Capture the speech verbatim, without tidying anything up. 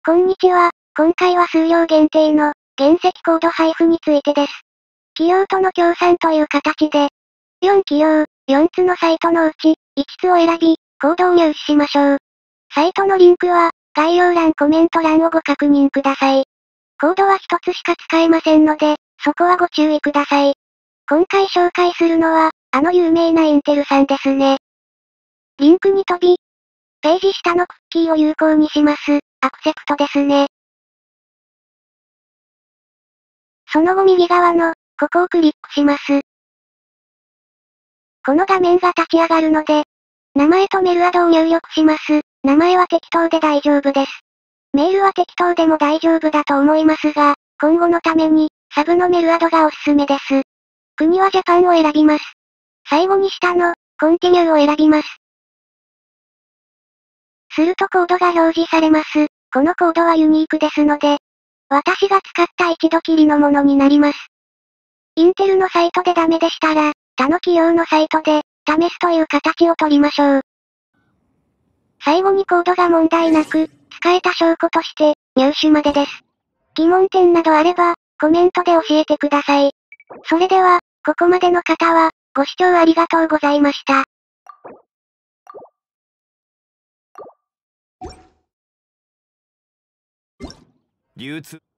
こんにちは。今回は数量限定の原石コード配布についてです。企業との協賛という形で、よん企業、よっつのサイトのうち、いつつを選び、コードを入手しましょう。サイトのリンクは、概要欄コメント欄をご確認ください。コードはひとつしか使えませんので、そこはご注意ください。今回紹介するのは、あの有名なインテルさんですね。リンクに飛び、ページ下のクッキーを有効にします。アクセプトですね。その後右側の、ここをクリックします。この画面が立ち上がるので、名前とメールアドを入力します。名前は適当で大丈夫です。メールは適当でも大丈夫だと思いますが、今後のために、サブのメールアドがおすすめです。国はジャパンを選びます。最後に下の、コンティニューを選びます。するとコードが表示されます。このコードはユニークですので、私が使った一度きりのものになります。インテルのサイトでダメでしたら、他の企業のサイトで、試すという形を取りましょう。最後にコードが問題なく、使えた証拠として、入手までです。疑問点などあれば、コメントで教えてください。それでは、ここまでの方は、ご視聴ありがとうございました。 流通